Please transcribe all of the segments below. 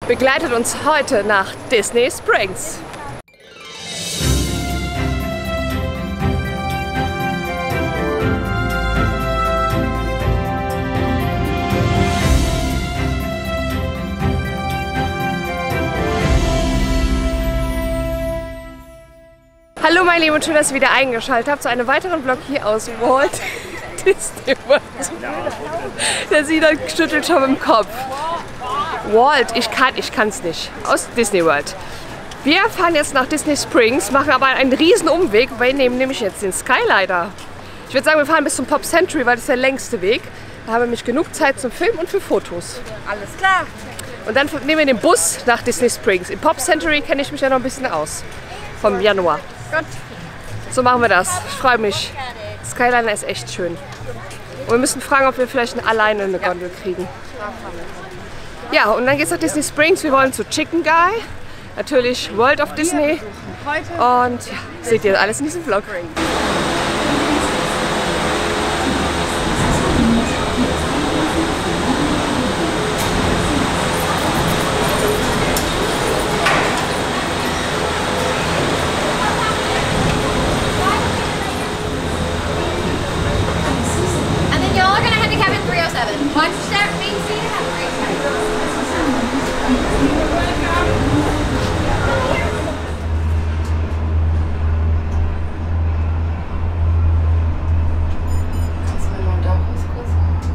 begleitet uns heute nach Disney Springs. Hallo meine Lieben und schön, dass ihr wieder eingeschaltet habt zu einem weiteren Vlog hier aus Walt Disney World. Der Sinan schüttelt schon im Kopf. Walt, ich kann's nicht. Aus Disney World. Wir fahren jetzt nach Disney Springs, machen aber einen riesen Umweg, weil wir nehmen nämlich jetzt den Skyliner. Ich würde sagen, wir fahren bis zum Pop Century, weil das ist der längste Weg. Da haben wir nämlich genug Zeit zum Filmen und für Fotos. Alles klar. Und dann nehmen wir den Bus nach Disney Springs. Im Pop Century kenne ich mich ja noch ein bisschen aus. Vom Januar. Gut. So machen wir das. Ich freue mich. Skyliner ist echt schön. Und wir müssen fragen, ob wir vielleicht alleine eine Gondel kriegen. Ja, und dann geht's nach Disney Springs. Wir wollen zu Chicken Guy. Natürlich World of Disney. Und ja, seht ihr alles in diesem Vlog. Watch that main seat. Have a great time. Kannst du mir mal da raus kurz?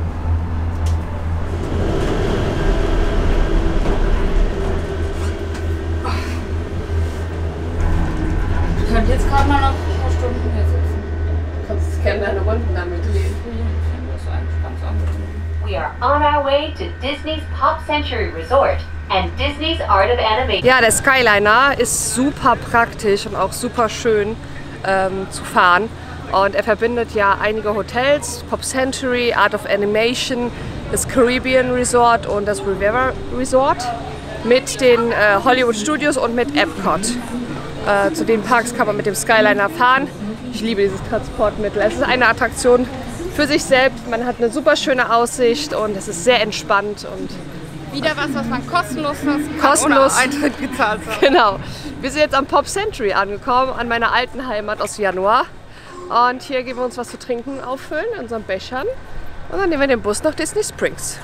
Ich könnte jetzt gerade mal noch ein paar Stunden hier sitzen. Du kannst gerne deine Runden damit drehen. Das ist eigentlich ganz angenehm. We are on our way to Disney's Pop Century Resort and Disney's Art of Animation. Ja, der Skyliner ist super praktisch und auch super schön zu fahren. Und er verbindet ja einige Hotels, Pop Century, Art of Animation, das Caribbean Resort und das Riviera Resort mit den Hollywood Studios und mit Epcot. Zu den Parks kann man mit dem Skyliner fahren. Ich liebe dieses Transportmittel. Es ist eine Attraktion für sich selbst. Man hat eine super schöne Aussicht und es ist sehr entspannt. Und Wieder was man kostenlos kostenlos ohne Eintritt gezahlt hat. Genau. Wir sind jetzt am Pop Century angekommen, an meiner alten Heimat aus Januar. Und hier geben wir uns was zu trinken auffüllen in unseren Bechern. Und dann nehmen wir den Bus nach Disney Springs.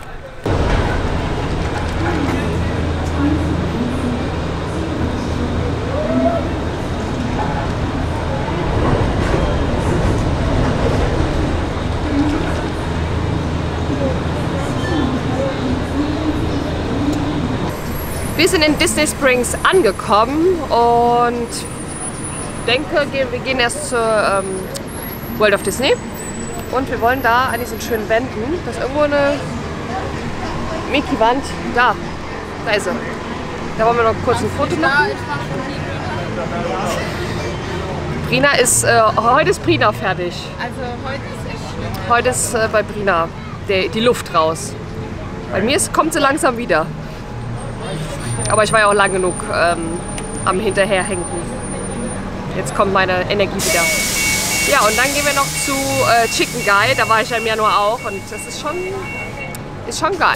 Wir sind in Disney Springs angekommen und denke, wir gehen erst zur World of Disney und wir wollen da an diesen schönen Wänden, da ist irgendwo eine Mickey-Wand, da ist sie. Da wollen wir noch kurz ein Foto machen. Brina ist, heute ist Brina fertig. Also heute ist echt schlimm. Heute ist bei Brina die Luft raus. Bei mir kommt sie langsam wieder. Aber ich war ja auch lang genug am Hinterherhängen. Jetzt kommt meine Energie wieder. Ja, und dann gehen wir noch zu Chicken Guy. Da war ich ja im Januar auch und das ist schon geil.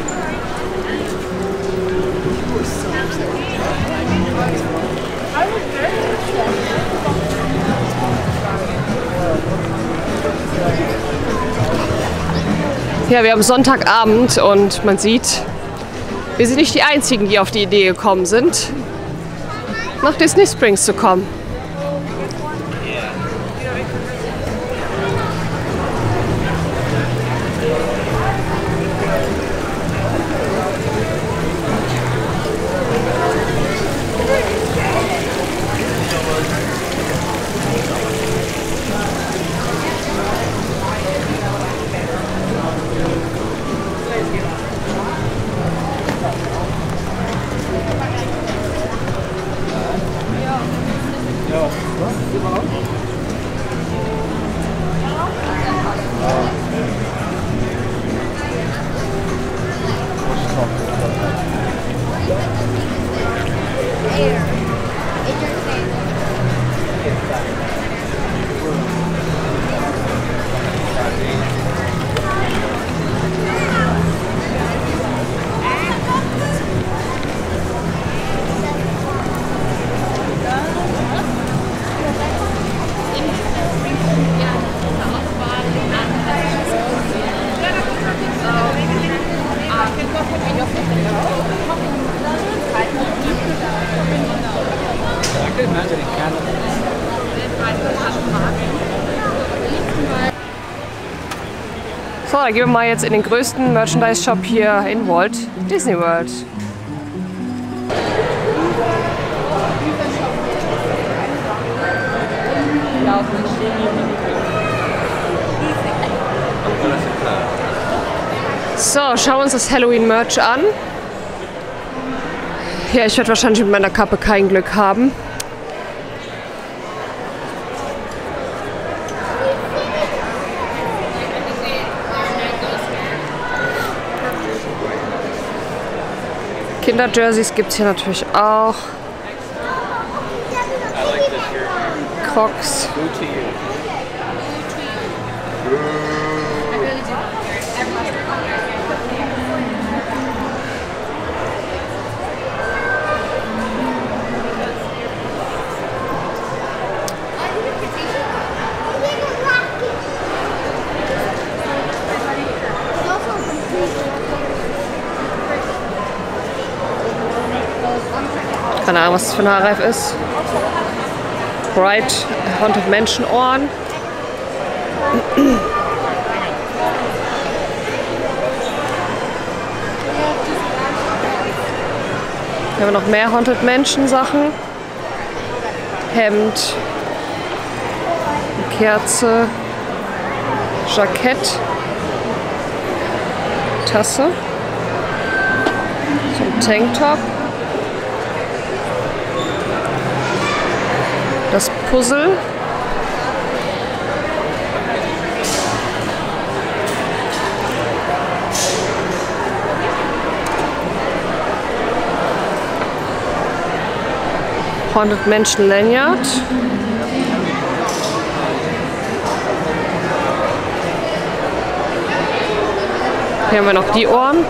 Ja, wir haben Sonntagabend und man sieht, wir sind nicht die Einzigen, die auf die Idee gekommen sind, nach Disney Springs zu kommen. So, dann gehen wir mal jetzt in den größten Merchandise-Shop hier in Walt Disney World. So, schauen wir uns das Halloween-Merch an. Ja, ich werde wahrscheinlich mit meiner Kappe kein Glück haben. Kinder-Jerseys gibt es hier natürlich auch. Crocs. Keine Ahnung, was das für ein Haarreif ist. Bright Haunted Menschenohren. Hier haben wir noch mehr Haunted Menschen Sachen. Hemd, Kerze, Jackett, Tasse, so ein Tanktop. Das Puzzle. Haunted Mansion Lanyard. Hier haben wir noch die Ohren.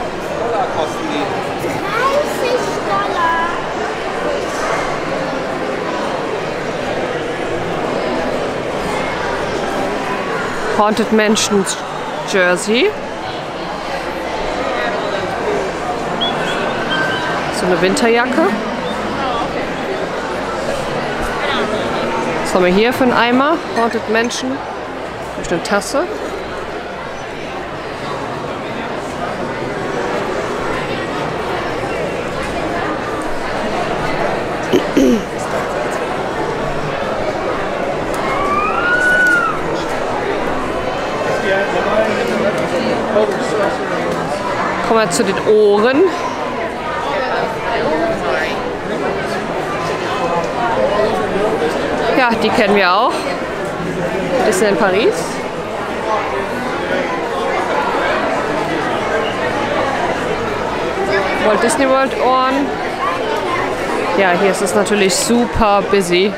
Haunted Mansion Jersey. So eine Winterjacke. Was haben wir hier für einen Eimer? Haunted Mansion. Habe ich eine Tasse. Kommen wir zu den Ohren. Ja, die kennen wir auch. Disney in Paris. Walt Disney World Ohren. Ja, hier ist es natürlich super busy.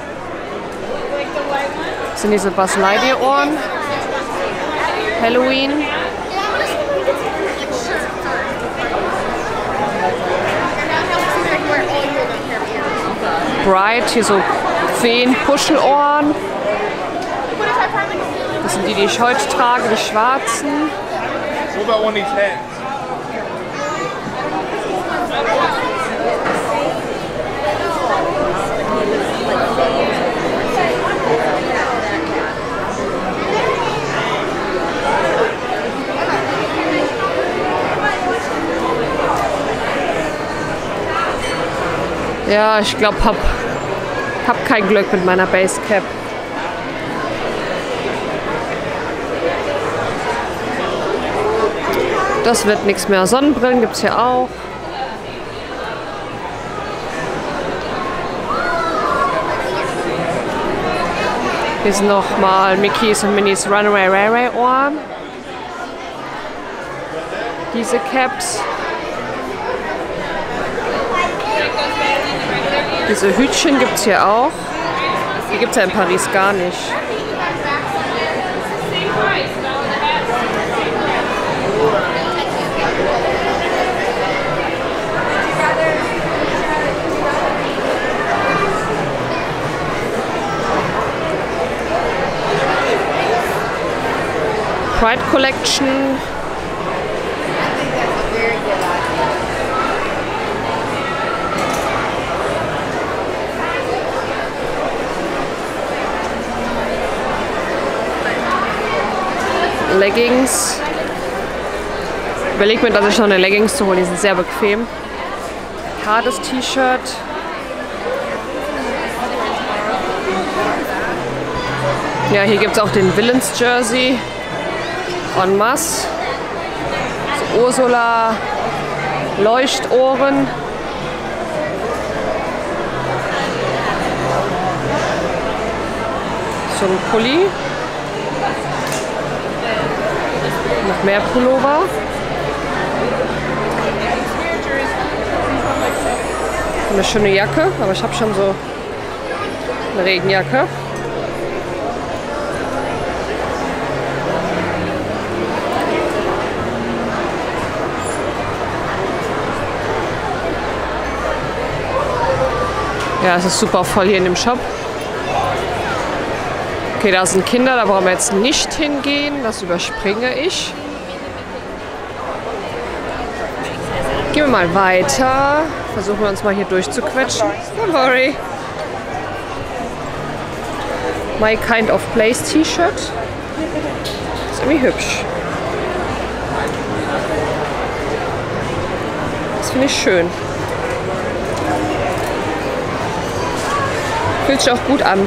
Das sind diese Buzz Lightyear Ohren. Halloween. Bright, hier so Feen-Puschelohren. Das sind die, die ich heute trage, die schwarzen. Ja, ich glaube, hab kein Glück mit meiner Basecap. Das wird nichts mehr. Sonnenbrillen gibt es hier auch. Hier sind nochmal Mickeys und Minnies Runaway Railway Ohren. Diese Caps. Diese Hütchen gibt es hier auch. Die gibt es ja in Paris gar nicht. Pride Collection. Leggings. überlege mir, dass ich noch eine Leggings zu holen. Die sind sehr bequem. Hartes T-Shirt. Ja, hier gibt es auch den Villains Jersey. En masse. So Ursula Leuchtohren. So ein Pulli. Noch mehr Pullover. Eine schöne Jacke, aber ich habe schon so eine Regenjacke. Ja, es ist super voll hier in dem Shop. Okay, da sind Kinder, da brauchen wir jetzt nicht hingehen. Das überspringe ich. Gehen wir mal weiter. Versuchen wir uns mal hier durchzuquetschen. Don't worry. My Kind of Place T-Shirt. Ist irgendwie hübsch. Das finde ich schön. Fühlt sich auch gut an.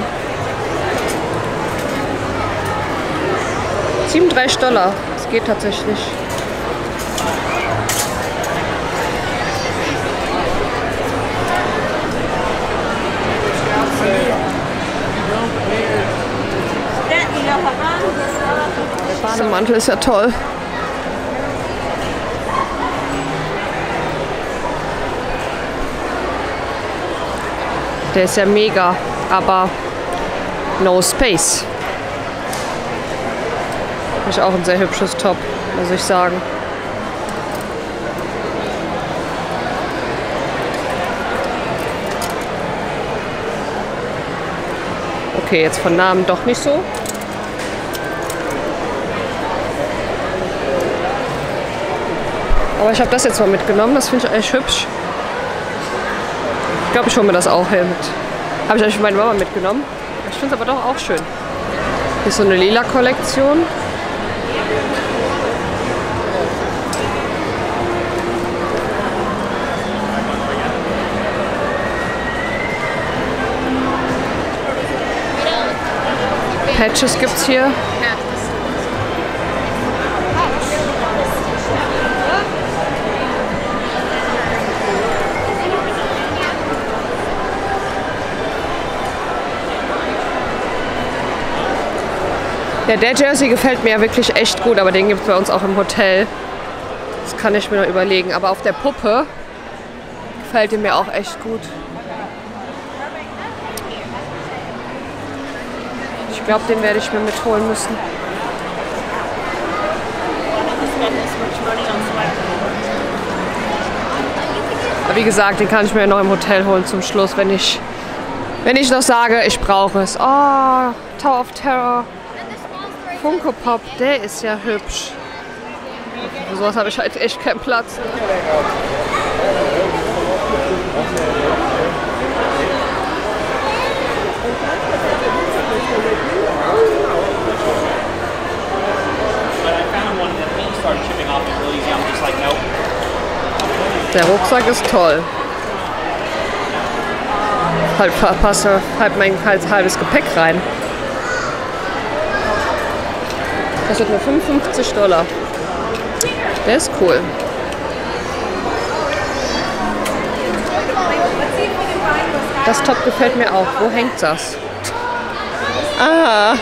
$37. Das geht tatsächlich. Der Bademantel ist ja toll. Der ist ja mega, aber no space. Ist auch ein sehr hübsches Top, muss ich sagen. Okay, jetzt von Namen doch nicht so. Aber ich habe das jetzt mal mitgenommen, das finde ich echt hübsch. Ich glaube, ich hole mir das auch hin. Habe ich eigentlich für meine Mama mitgenommen. Ich finde es aber doch auch schön. Hier ist so eine lila Kollektion. Patches gibt es hier. Ja, der Jersey gefällt mir ja wirklich echt gut, aber den gibt es bei uns auch im Hotel. Das kann ich mir noch überlegen. Aber auf der Puppe gefällt er mir auch echt gut. Ich glaube, den werde ich mir mitholen müssen. Aber wie gesagt, den kann ich mir noch im Hotel holen zum Schluss, wenn ich noch sage, ich brauche es. Oh, Tower of Terror. Funko Pop, der ist ja hübsch. Für sowas habe ich halt echt keinen Platz. Der Rucksack ist toll. Passt halt mein halbes Gepäck rein. Das wird nur $55. Der ist cool. Das Top gefällt mir auch. Wo hängt das? Ah.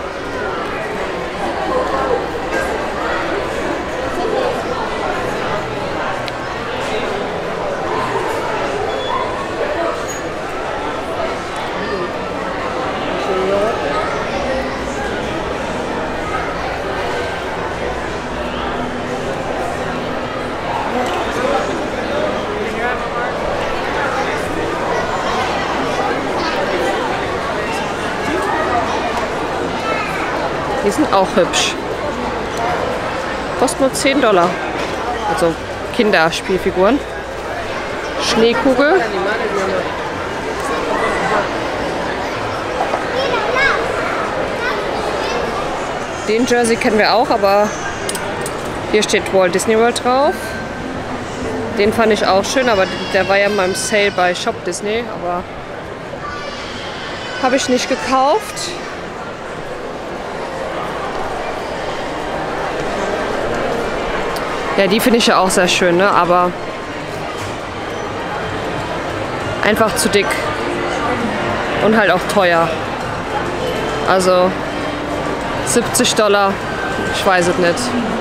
Die sind auch hübsch. Kostet nur $10. Also Kinderspielfiguren. Schneekugel. Den Jersey kennen wir auch, aber Hier steht Walt Disney World drauf. Den fand ich auch schön, aber der war ja mal im Sale bei Shop Disney, aber habe ich nicht gekauft. Ja, die finde ich ja auch sehr schön, ne? Aber einfach zu dick und halt auch teuer. Also $70, ich weiß es nicht.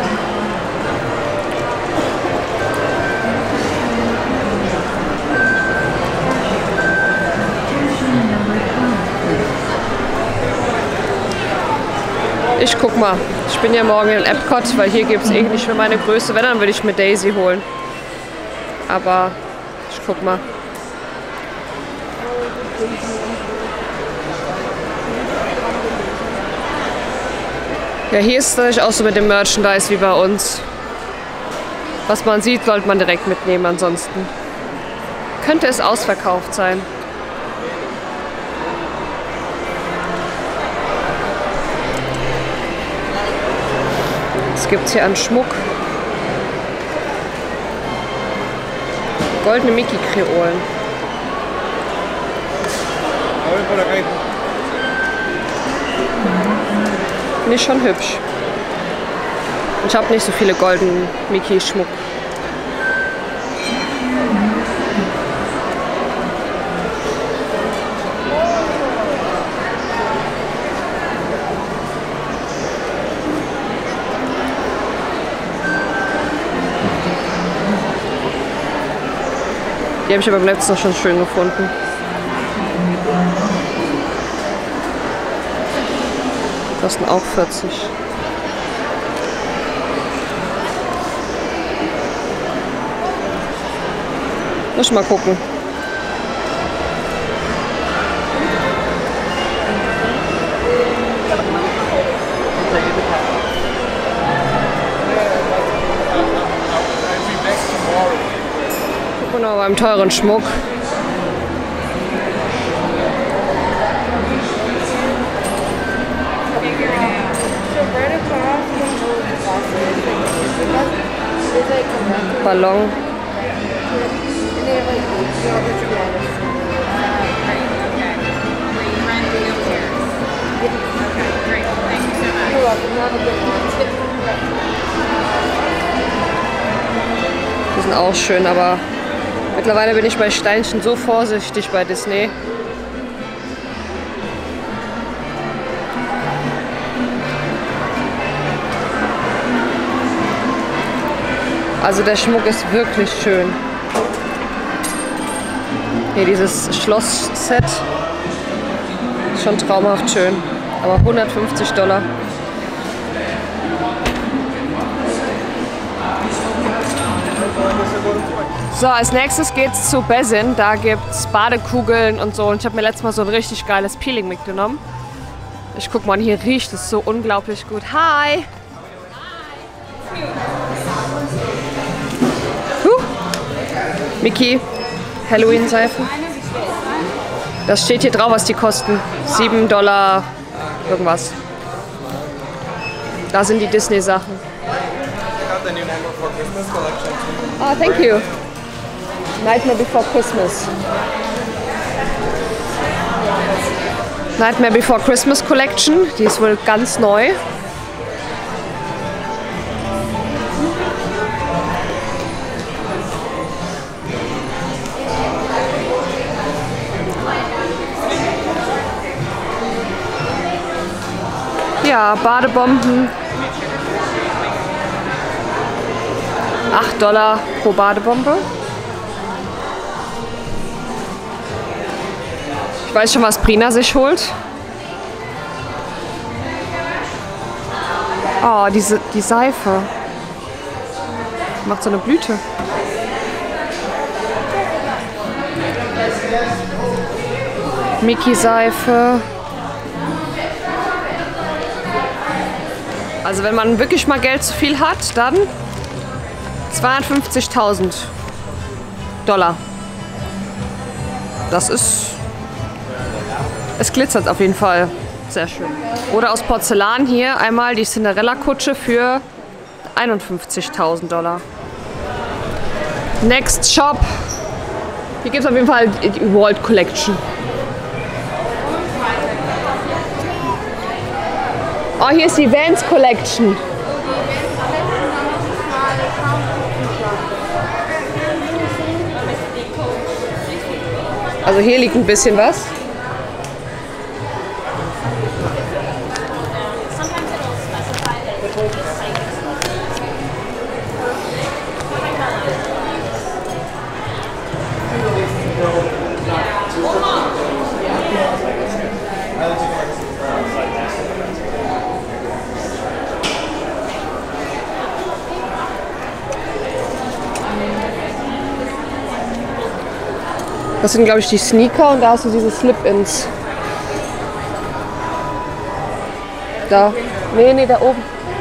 Ich guck mal. Ich bin ja morgen in Epcot, weil hier gibt es nicht für meine Größe. Wenn, dann würde ich mir Daisy holen. Aber ich guck mal. Ja, hier ist es auch so mit dem Merchandise wie bei uns. Was man sieht, sollte man direkt mitnehmen. Ansonsten könnte es ausverkauft sein. Was gibt es hier an Schmuck? Goldene Mickey-Kreolen. Finde ich schon hübsch. Ich habe nicht so viele goldenen Mickey-Schmuck. Die habe ich aber beim letzten noch schon schön gefunden. Die kosten auch 40. Muss mal gucken. Gucken wir noch beim teuren Schmuck. Ballon. Die sind auch schön, aber mittlerweile bin ich bei Steinchen so vorsichtig bei Disney. Also der Schmuck ist wirklich schön. Hier dieses Schloss-Set. Schon traumhaft schön. Aber $150. So, als nächstes geht's zu Bezin. Da gibt's Badekugeln und so. Und ich habe mir letztes Mal so ein richtig geiles Peeling mitgenommen. Ich guck mal, hier riecht es so unglaublich gut. Hi! Mickey, Halloween-Seife. Das steht hier drauf, was die kosten. $7 irgendwas. Da sind die Disney-Sachen. Oh, thank you. Nightmare Before Christmas. Nightmare Before Christmas Collection. Die ist wohl ganz neu. Ja, Badebomben. $8 pro Badebombe. Ich weiß schon, was Brina sich holt. Oh, die Seife. Macht so eine Blüte. Mickey-Seife. Also wenn man wirklich mal Geld zu viel hat, dann $250.000. Das ist... Es glitzert auf jeden Fall. Sehr schön. Oder aus Porzellan hier einmal die Cinderella-Kutsche für 51.000 $. Next Shop. Hier gibt es auf jeden Fall die Walt Collection. Oh, hier ist die Vans Collection. Also hier liegt ein bisschen was. Das sind, glaube ich, die Sneaker und da hast du diese Slip-Ins. Da. Nee, da oben.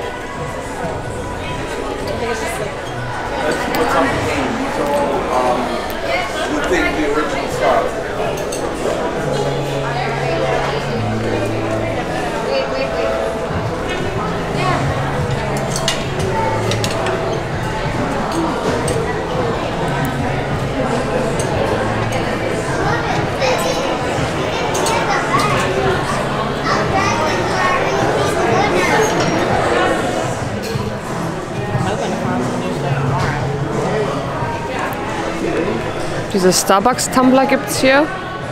Diese Starbucks-Tumbler gibt es hier.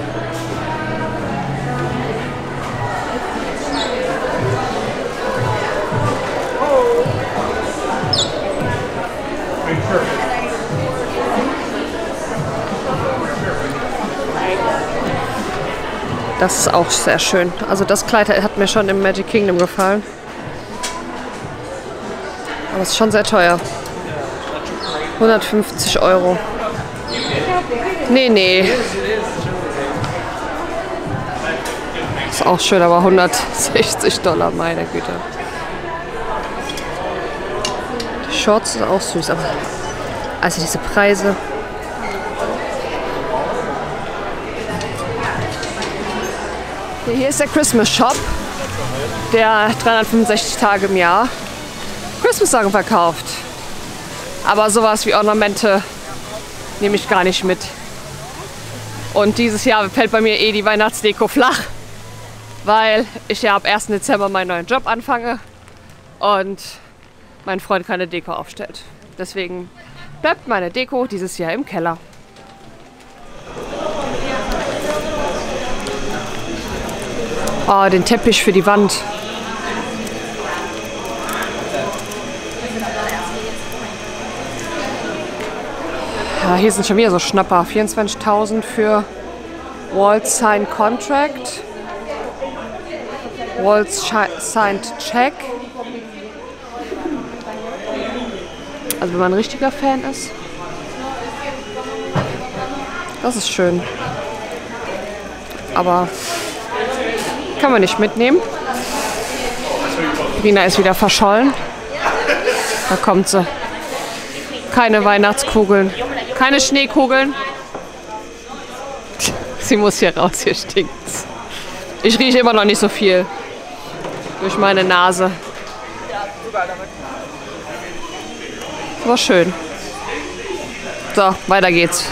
Das ist auch sehr schön. Also das Kleid hat mir schon im Magic Kingdom gefallen. Aber es ist schon sehr teuer. 150 €. Nee. Ist auch schön, aber 160 $, meine Güte. Die Shorts sind auch süß, aber also diese Preise. Hier ist der Christmas Shop, der 365 Tage im Jahr Christmas-Sachen verkauft. Aber sowas wie Ornamente nehme ich gar nicht mit. Und dieses Jahr fällt bei mir die Weihnachtsdeko flach, weil ich ja ab 1. Dezember meinen neuen Job anfange und mein Freund keine Deko aufstellt. Deswegen bleibt meine Deko dieses Jahr im Keller. Oh, den Teppich für die Wand. Ja, hier sind schon wieder so Schnapper. 24.000 für Walt Signed Contract. Walt Signed Check. Also wenn man ein richtiger Fan ist. Das ist schön. Aber kann man nicht mitnehmen. Rina ist wieder verschollen. Da kommt sie. Keine Weihnachtskugeln. Keine Schneekugeln. Sie muss hier raus, hier stinkt's. Ich rieche immer noch nicht so viel. Durch meine Nase. War schön. So, weiter geht's.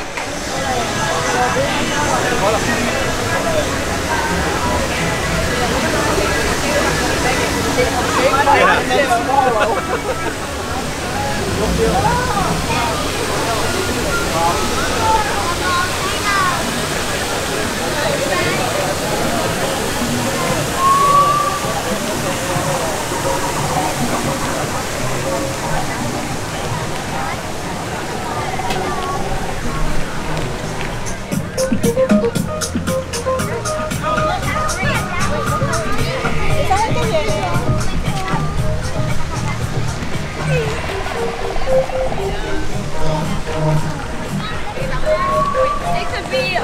It could be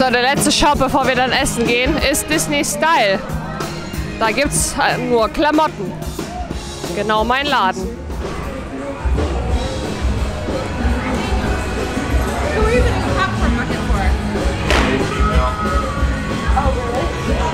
So, der letzte Shop, bevor wir dann essen gehen, ist Disney Style. Da gibt's nur Klamotten. Genau mein Laden. Who are you going to popcorn bucket for? Oh, really?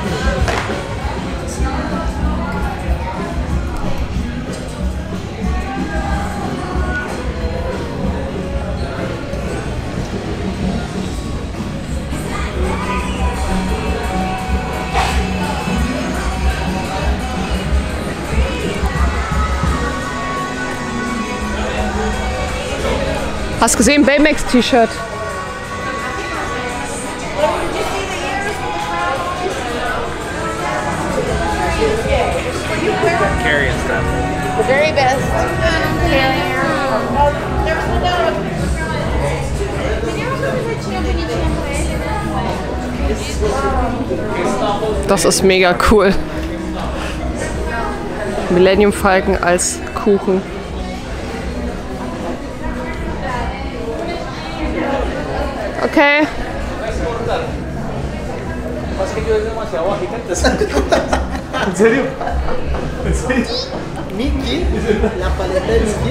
Hast du gesehen? Baymax T-Shirt. Carry and stuff. The very best. Das ist mega cool. Millennium Falcon als Kuchen. Okay. ¿En serio? ¿En serio? Mickey, la paleta de Mickey.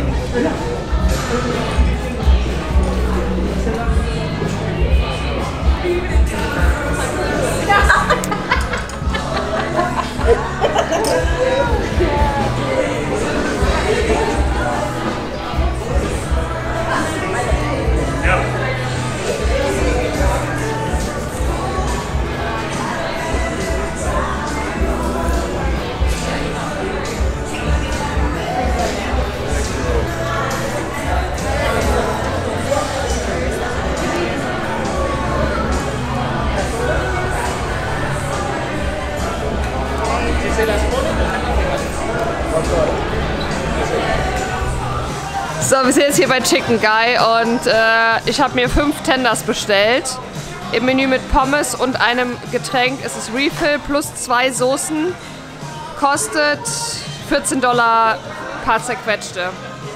So, wir sind jetzt hier bei Chicken Guy und ich habe mir 5 Tenders bestellt. Im Menü mit Pommes und einem Getränk ist es Refill plus 2 Soßen. Kostet $14 paar zerquetschte.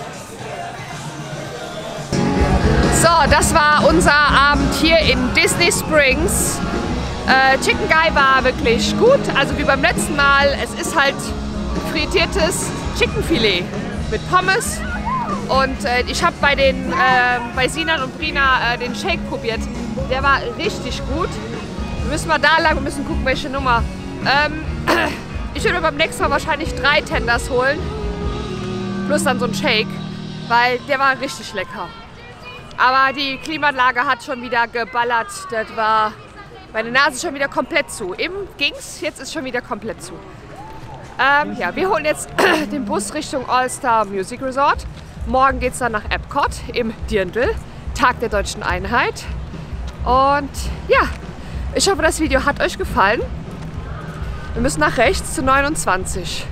So, das war unser Abend hier in Disney Springs. Chicken Guy war wirklich gut, also wie beim letzten Mal. Es ist halt frittiertes Chickenfilet mit Pommes. Und ich habe bei Sinan und Brina den Shake probiert. Der war richtig gut. Wir müssen mal da lang und müssen gucken, welche Nummer. Ich würde beim nächsten Mal wahrscheinlich 3 Tenders holen. Plus dann so ein Shake, weil der war richtig lecker. Aber die Klimaanlage hat schon wieder geballert. Das war meine Nase schon wieder komplett zu. Eben ging's, jetzt ist schon wieder komplett zu. Ja, wir holen jetzt den Bus Richtung All-Star Music Resort. Morgen geht es dann nach Epcot im Dirndl, Tag der Deutschen Einheit. Und ja, ich hoffe, das Video hat euch gefallen. Wir müssen nach rechts zu 29.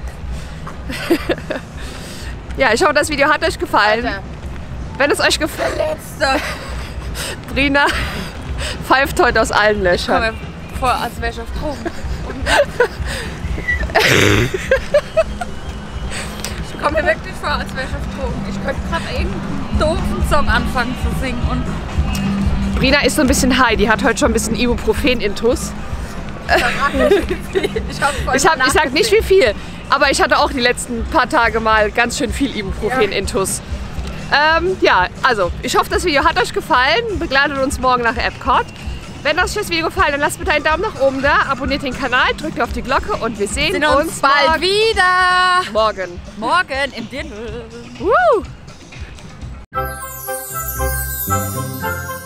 Ja, ich hoffe, das Video hat euch gefallen. Alter. Wenn es euch gefällt, Brina pfeift heute aus allen Löchern. Ich komme mir vor, als wäre ich auf Drogen. Ich komme mir wirklich vor, als wäre ich auf Drogen. Ich könnte gerade irgendeinen doofen Song anfangen zu singen. Und Brina ist so ein bisschen high, die hat heute schon ein bisschen Ibuprofen-Intus. Ich sag nicht wie viel, aber ich hatte auch die letzten paar Tage mal ganz schön viel Ibuprofen-Intus. Ja, also ich hoffe, das Video hat euch gefallen. Begleitet uns morgen nach Epcot. Wenn euch das Video gefallen hat, lasst bitte einen Daumen nach oben da, abonniert den Kanal, drückt auf die Glocke und wir sehen uns bald wieder. Morgen Im Dirndl. Woo!